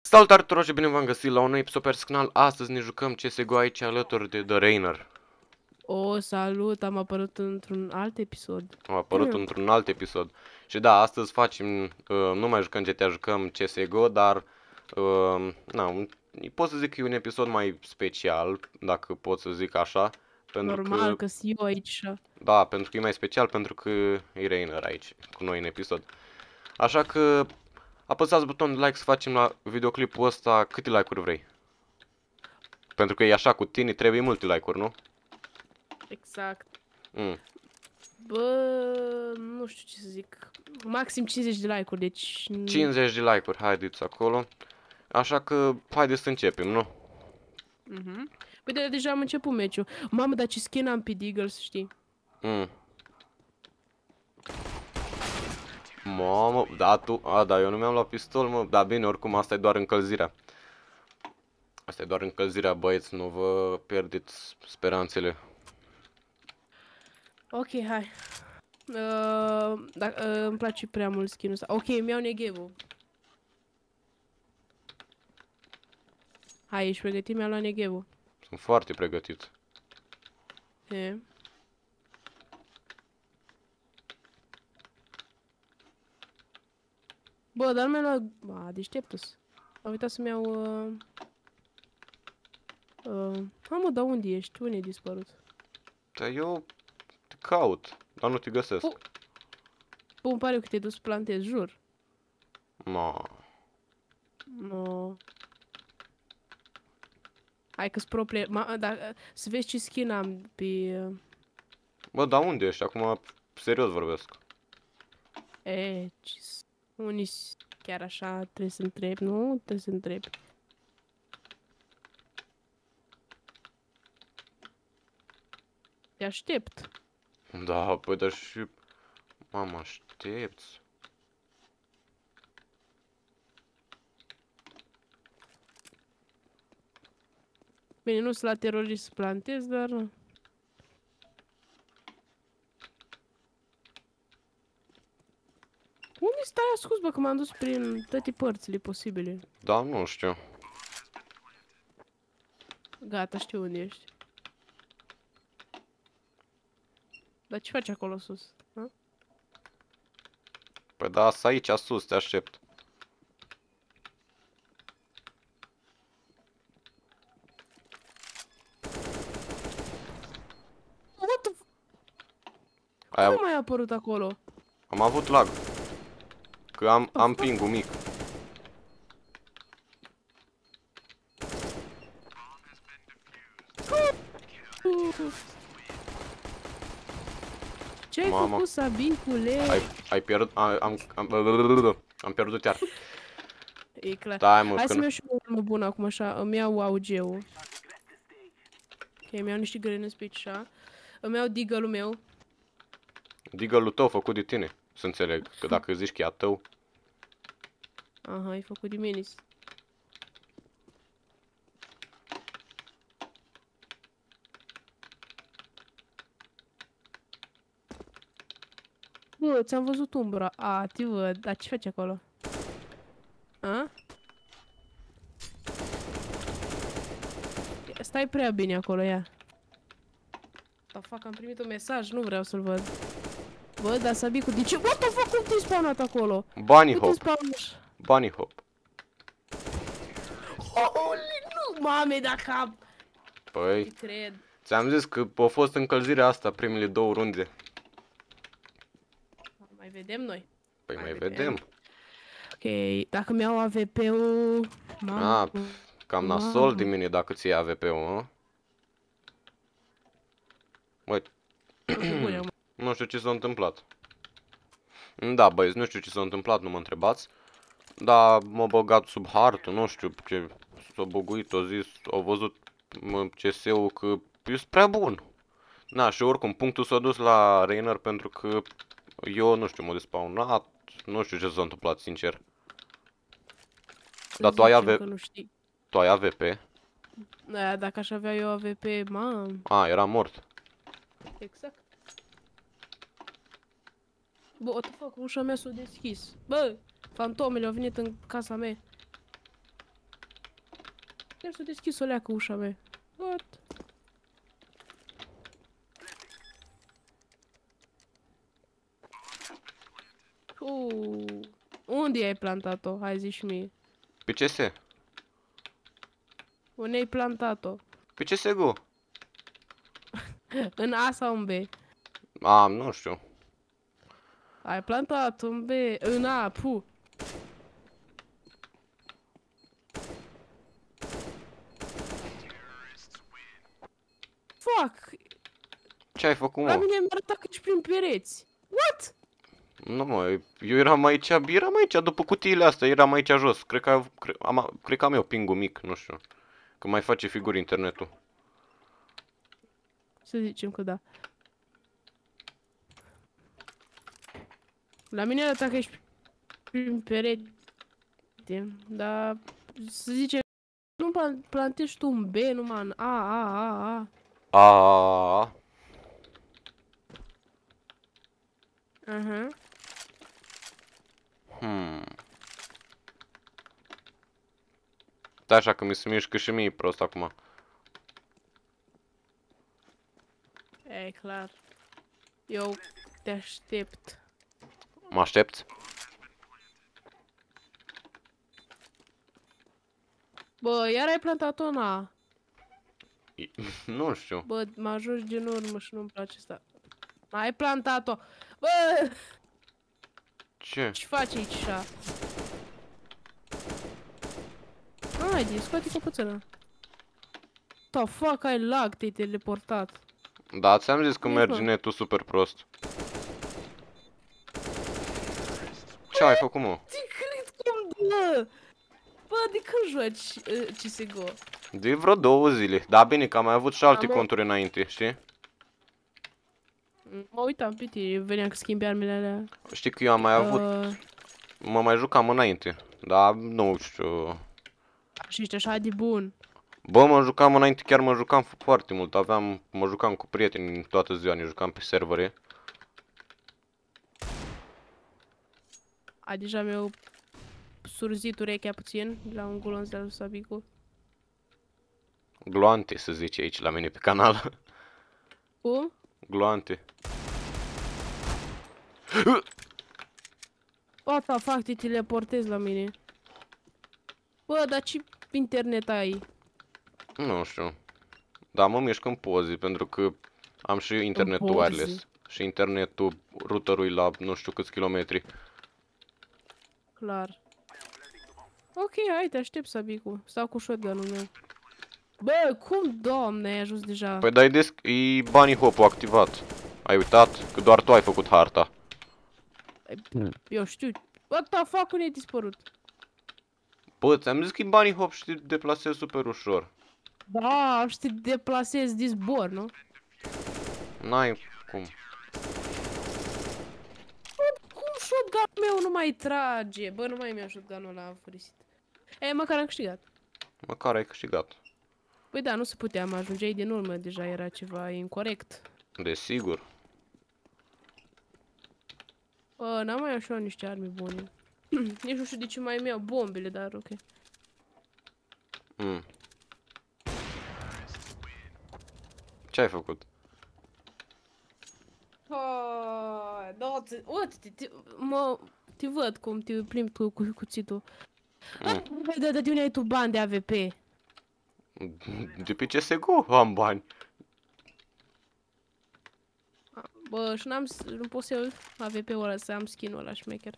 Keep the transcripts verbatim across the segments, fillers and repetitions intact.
Salutare tuturor și bine v-am găsit la un nou episod pe canal. Astăzi ne jucăm C S G O aici alături de The Rainer. O, salut, am apărut într-un alt episod. Am apărut într-un alt episod. Și da, astăzi facem, uh, nu mai jucăm G T A, jucăm C S G O, dar uh, na, un, pot să zic că e un episod mai special, dacă pot să zic așa. Pentru Normal, că, că sunt eu aici. da, pentru că e mai special, pentru că e Rainer aici cu noi în episod. Așa că apăsați butonul de like să facem la videoclipul ăsta câte like-uri vrei. Pentru că e așa, cu tine trebuie multe like-uri, nu? Exact. Mm. Bă, nu știu ce să zic. Maxim cincizeci de like-uri, deci... cincizeci de like-uri, haideți acolo. Așa că, haideți să începem, nu? Mhm. Păi de deja am început meciul. Mamă, dar ce skin am pe Deagle, să știi. Mm. Mamă, da, tu, a, da, eu nu mi-am luat pistol, mă. Da, bine, oricum, asta e doar încălzirea. Asta e doar încălzirea, băieți, nu vă pierdeți speranțele. Ok, hai. Uh, da, uh, îmi place prea mult skin-ul ăsta. Ok, îmi iau Negevu. Hai, ești pregătit? Mi-am luat Negevu. Sunt foarte pregătit. E. Bă, dar mi-am luat... Ba, deșteptus. Am uitat să-mi iau... Uh... Uh... Ha, mă, dar unde ești? Unde ai dispărut? Dar eu te caut, dar nu te găsesc. Oh. Bă, îmi pare că te-ai dus să plantezi, jur. Ma. No. Hai că-s pro player. Ma, da, să vezi ce skin am pe... Uh... Bă, dar unde ești? Acum, serios vorbesc. E, ce... Unii chiar așa trebuie să întrebi, nu? Trebuie să întrebi. Te aștept. Da, păi, dar și... Mă aștepți. Bine, nu sunt la terorist să plantez, dar... Unde stai ascuns, bă, că m-am dus prin toate părțile posibile. Da, nu știu. Gata, știu unde ești. Dar ce faci acolo sus? Ha? Păi da, să aici, sus, te aștept. What the f... Ai Cum ai apărut acolo? Am avut lag. Că am, am ping-ul mic. Ce ai Mamă. făcut, Sabicule? Ai, ai pierdut... Am, am, am, am pierdut iar. E clar. Stai, mă, Hai să-mi când... iau și o armă bună acum, așa. Îmi iau A U G-ul. Ok, îmi iau niște grădini pe aici, așa. Îmi iau Deagle-ul meu. Deagle-ul tău făcut de tine. Să înțeleg. Că dacă zici că e a tău... Aha, e făcut de minis. Bă, ți-am văzut umbra. A, te văd. Dar ce faci acolo? A? Stai prea bine acolo, ia. Da, fac, am primit un mesaj, nu vreau să-l văd. Bă, dar Sabicu, de ce? What the fuck, cum te-ai spawnat acolo? Bunny Cum te hop. spawnat? Bunny hop. Holy, nu, mame, dacă am... Păi, Te cred. ți-am zis că a fost încălzirea asta primele două runde. Mai vedem noi. Păi Mai mai vedem. vedem. Ok, dacă mi-au A V P-ul... A, cam nasol de mine dacă ți ia A V P-ul, mă. Băi, nu știu ce s-a întâmplat. Da, băieți, nu știu ce s-a întâmplat, nu mă întrebați. Dar m-a băgat sub hartul, nu știu ce s-a buguit, a zis, au văzut C S-ul că e prea bun. Na, și oricum, punctul s-a dus la Rainer pentru că eu, nu știu, m-a despawnat, nu știu ce s-a întâmplat, sincer. Dar tu ai, AV... nu știi. tu ai A V P? Da, dacă aș avea eu A V P, mam. A, era mort. Exact. Bă, what the fuck, ușa mea s-a deschis. Bă, fantomele au venit în casa mea. Chiar s-a deschis o leacă ușa mea. What? Uh, unde ai plantat-o? Hai zi și mie. Pe C S? Unde ai plantat-o? Pe C S G O. În A sau în B? A, nu știu. Ai plantat în B, în A, pu. Fuck! Ce ai făcut, La mă? mine mi-a arătat că ești prin pereți. What? Nu, mă, eu eram aici, eram aici după cutiile astea, eram aici jos. Cred că, cre, am, cred că am eu pingul mic, nu știu. Că mai face figuri internetul. Să zicem că da. La mine arăta că ești prin perete. Dar să zicem, nu plan- plantezi tu un B numai în A, A, A, A. A. Aha. Hmm. Da, așa că mi se mișcă și mie prost acum. E clar. Eu te aștept. Mă aștepți? Bă, iar ai plantat-o în A. Nu știu. Bă, mă ajungi din urmă și nu-mi place asta. Ai plantat-o. Bă, Ce? ce faci aici așa? Haide, scoate căpățâna. The fuck, ai lag, te-ai teleportat. Da, ți-am zis că Nici merge mă. netul super prost. Ce ai făcut, mă? Ce cred cum dă? Bă, de când joci uh, C S G O? De vreo două zile. Da, bine că am mai avut și alte Am o- conturi înainte, știi? Mă uitam pe tine, eu veneam că schimbi armele alea. Știi că eu am mai avut, Uh, mă mai jucam înainte. Da, nu știu. și ești așa de bun. Bă, mă jucam înainte, chiar mă jucam foarte mult. Aveam, mă jucam cu prieteni toată ziua, ne jucam pe servere. A, deja mi-au surzit urechea puțin de la un gulonț de la Sabicu. Gloante, să zice aici la mine pe canal. Cum? Gloante. What the fuck, te teleportezi la mine. Bă, dar ce internet ai? Nu știu. Da, mă mișc în poze, pentru că am și internetul poze? wireless. Și internetul routerului la nu știu câți kilometri. Clar. Ok, hai, te aștept, Sabicu. Stau cu shotgun-ul meu. Bă, cum, doamne, ai ajuns deja? Păi dai des e bunny hop-ul activat. Ai uitat? Că doar tu ai făcut harta. Eu știu. What the fuck, unde ai dispărut? Bă, ți-am zis că e bunny hop și te deplasezi super ușor. Da, și te deplasezi din zbor, nu? N-ai cum. Cum shotgun-ul meu nu mai trage? Bă, nu mai mi-am shotgun-ul ăla furisit. E, măcar am câștigat. Măcar ai câștigat. Păi da, nu se putea, mă ajungeai din urmă, deja era ceva incorrect. Desigur. Bă, n-am mai așa niște arme bune. Nici nu știu de ce mai îmi iau bombele, dar ok. Mm. Ce ai făcut? Oh, da, te, uite, te, te, mă, te văd cum te plimbi tu cu cuțitul. Mm. Bă, da, da, de unde ai tu bani de A V P? De pe C S G O am bani. Bă, și n-am, s- nu pot să iau A V P-ul ăla, să am skin-ul ăla șmecher.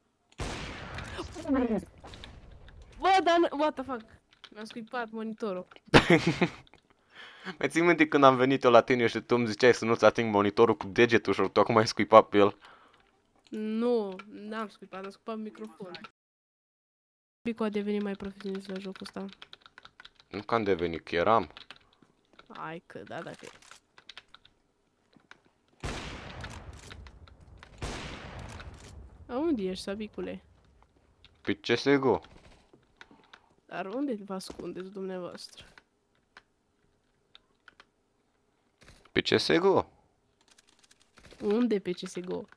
Bă, dar, n- what the fuck? Mi-am scuipat monitorul. Mai ții minte când am venit eu la tine și tu îmi ziceai să nu-ți ating monitorul cu degetul și tu acum ai scuipat pe el? Nu, n-am scuipat, am scuipat microfonul. Pico a devenit mai profesionist la jocul ăsta. Nu că am devenit, că eram. Hai că, da, dacă e. A, unde ești, Sabicule? Pe C S G O. Dar unde vă ascundeți dumneavoastră? Pe C S G O. Unde pe C S G O?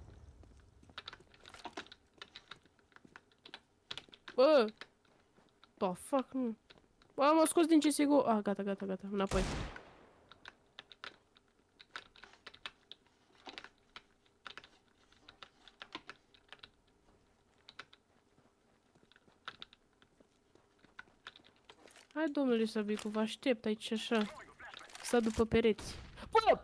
Bă! The fuck, nu. Bă, m-a scos din C S G O. Ah, gata, gata, gata. Înapoi. Hai, domnule Sabicu, vă aștept aici așa. Sta după pereți. Bă!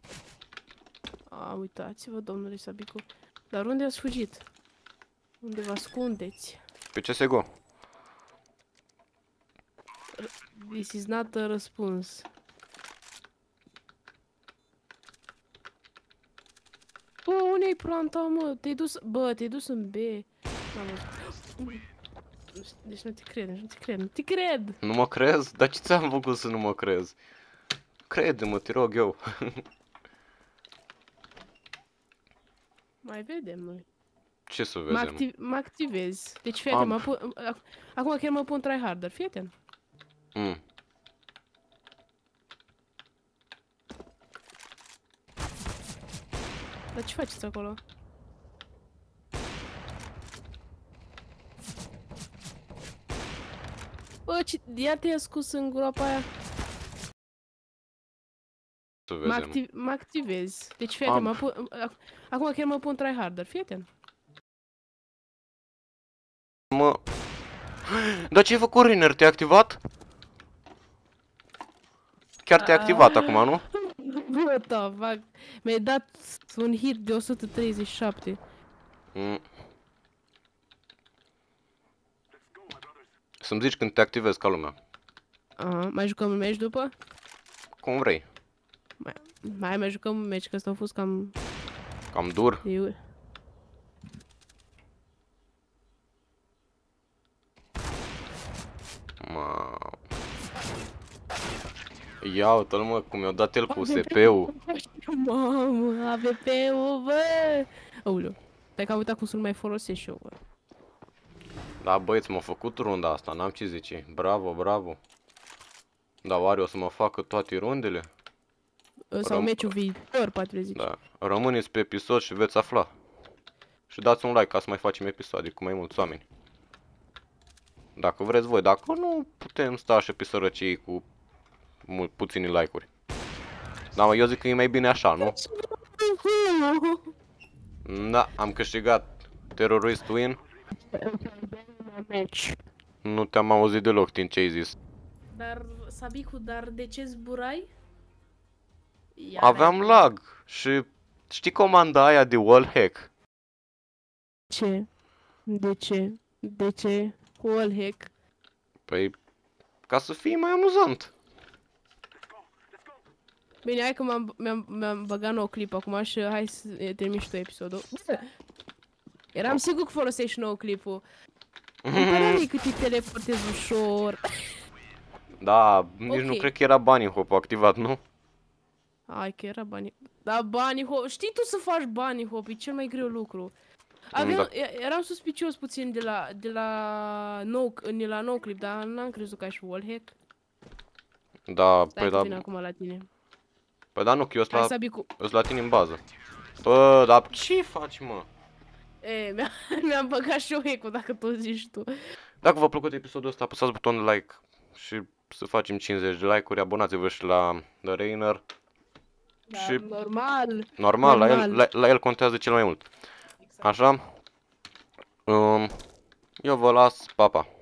A, uitați-vă, domnule Sabicu. Dar unde ați fugit? Unde vă ascundeți? Pe C S G O. This is not a răspuns. Bă, unde-ai planta, mă? Te-ai dus... Bă, te-ai dus în B. N-am văzut. Deci nu te cred, deci nu te cred, nu te cred! Nu mă crezi? Dar ce ți-am făcut să nu mă crezi? Crede-mă, te rog eu. Mai vedem noi. Ce să Mă, vedem? activ mă activez. Deci fii Am- atent, mă pun... ac- Acum chiar mă pun tryharder, fii atent. Mm. Dar ce faceți acolo? Bă, ce... iar te-ai ascus în groapa aia. Să Mă, vedem. activ mă activez. Deci fii atent, Am- mă pun... ac- Acum chiar mă pun tryharder, fii atent. Mă... Dar ce ai făcut, Riner? Te-ai activat? Chiar te-ai activat acum, nu? Bă, da, fac. Mi-ai dat un hit de o sută treizeci și șapte. Mm. Să-mi zici când te activezi ca lumea. Aha, mai jucăm un meci după? Cum vrei. Mai, mai, mai jucăm un meci, că ăsta a fost cam... Cam dur. Eu... Ma... Ia uite-l, mă, cum i-a dat el cu S P-ul. Mamă, A V P-ul, bă! Aoleu, stai că am uitat cum să-l mai folosesc și eu, bă. Da, băieți, m-a făcut runda asta, n-am ce zice. Bravo, bravo. Da, oare o să mă facă toate rundele? Sau Răm- meciul viitor, poate zici. Da. Rămâneți pe episod și veți afla. Și dați un like ca să mai facem episoade cu mai mulți oameni. Dacă vreți voi, dacă nu, putem sta și pe sărăcii cu mult, puțini like-uri. Da, mă, eu zic că e mai bine așa, nu? Da, am câștigat Terrorist Win. Meci. Nu te-am auzit deloc din ce ai zis. Dar, Sabicu, dar de ce zburai? Iar Aveam ai- lag și știi comanda aia de wallhack? Ce? De ce? De ce? Wallhack. Păi, ca să fie mai amuzant. Bine, hai că m-am, mi-am, mi-am băgat nou clip acum și hai să e, termin și tu episodul. Eram sigur că folosești nou clipul. Îmi părea mie cât te teleportezi ușor. Da, nici Ok. nu cred că era bunny hop activat, nu? Hai că era bunny. Da, bunny hop. Știi tu să faci bunny hop, e cel mai greu lucru. Aveam, Da. e- eram suspicios puțin de la, de la nou, de la nou clip, dar n-am crezut că ai și wallhack. Da, Stai păi că da, vin acum la tine. păi da, nu, că eu sunt Hai la, să Sabicu. eu sunt la tine în bază. Bă, dar ce faci, mă? E, mi-a- mi-am băgat și eu hack-ul, dacă tot zici tu. Dacă v-a plăcut episodul ăsta, apăsați butonul de like și să facem cincizeci de like-uri, abonați-vă și la The Rainer. Dar Și- normal. Normal, la el, Normal. la, la el contează cel mai mult. Exact. Așa? Um, eu vă las, pa, pa.